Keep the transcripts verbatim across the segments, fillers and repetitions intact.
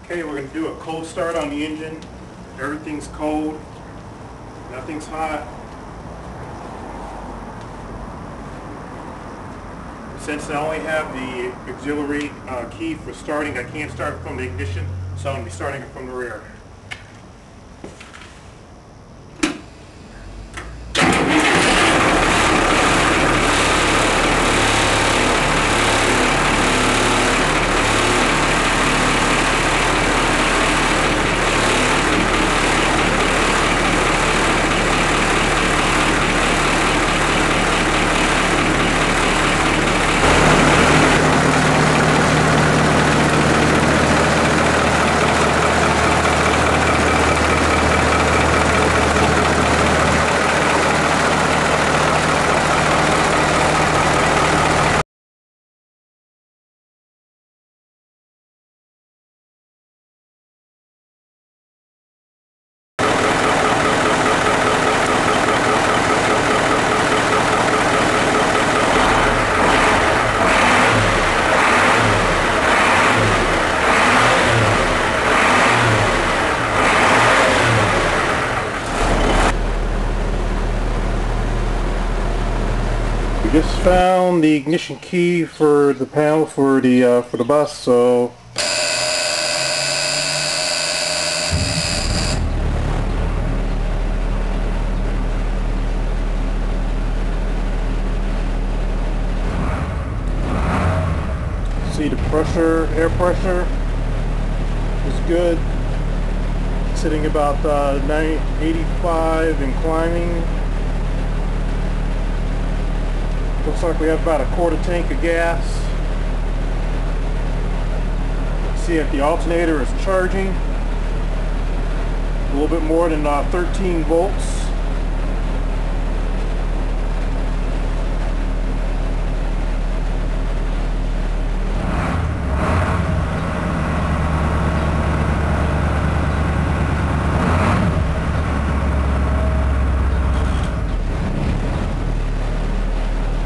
Okay, we're going to do a cold start on the engine. Everything's cold, nothing's hot. Since I only have the auxiliary uh, key for starting, I can't start from the ignition, so I'm going to be starting it from the rear. We just found the ignition key for the panel for the uh, for the bus, so see the pressure, air pressure is good, sitting about uh, eighty-five and climbing. Looks like we have about a quarter tank of gas. See if the alternator is charging. A little bit more than uh, thirteen volts.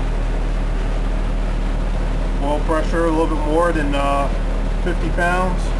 Pressure a little bit more than uh, fifty pounds.